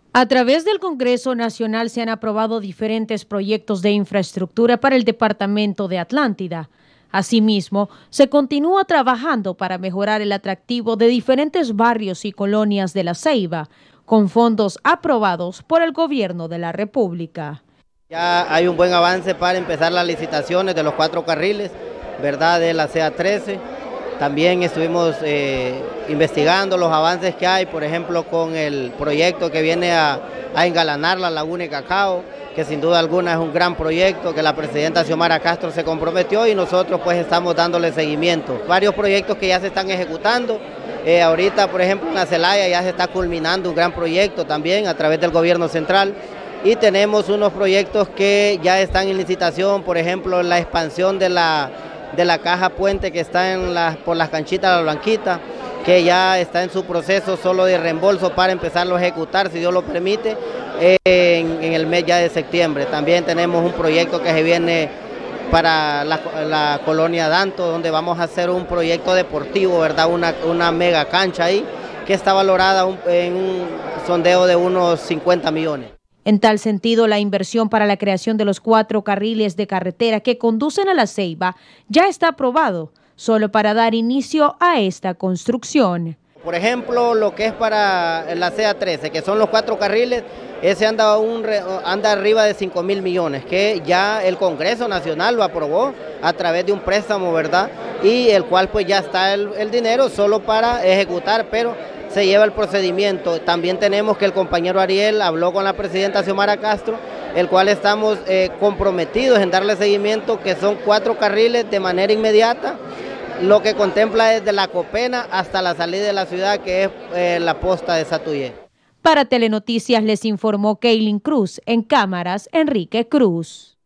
A través del Congreso Nacional se han aprobado diferentes proyectos de infraestructura para el departamento de Atlántida. Asimismo, se continúa trabajando para mejorar el atractivo de diferentes barrios y colonias de La Ceiba, con fondos aprobados por el Gobierno de la República. Ya hay un buen avance para empezar las licitaciones de los 4 carriles, ¿verdad?, de la CA13. También estuvimos investigando los avances que hay, por ejemplo, con el proyecto que viene a engalanar la Laguna de Cacao, que sin duda alguna es un gran proyecto que la presidenta Xiomara Castro se comprometió y nosotros pues estamos dándole seguimiento. Varios proyectos que ya se están ejecutando. Ahorita, por ejemplo, en la Celaya ya se está culminando un gran proyecto también a través del gobierno central. Y tenemos unos proyectos que ya están en licitación, por ejemplo, la expansión de la caja puente que está por las canchitas de La Blanquita, que ya está en su proceso solo de reembolso para empezarlo a ejecutar, si Dios lo permite, en el mes ya de septiembre. También tenemos un proyecto que se viene para la colonia Danto, donde vamos a hacer un proyecto deportivo, ¿verdad? Una mega cancha ahí, que está valorada en un sondeo de unos 50 millones. En tal sentido, la inversión para la creación de los 4 carriles de carretera que conducen a La Ceiba ya está aprobado, solo para dar inicio a esta construcción. Por ejemplo, lo que es para la CA13, que son los 4 carriles, ese anda arriba de 5.000 millones, que ya el Congreso Nacional lo aprobó a través de un préstamo, ¿verdad? Y el cual pues ya está el dinero solo para ejecutar, pero se lleva el procedimiento. También tenemos que el compañero Ariel habló con la presidenta Xiomara Castro, el cual estamos comprometidos en darle seguimiento, que son 4 carriles de manera inmediata, lo que contempla desde La Copena hasta la salida de la ciudad, que es la posta de Satuyé. Para Telenoticias les informó Keilin Cruz, en cámaras Enrique Cruz.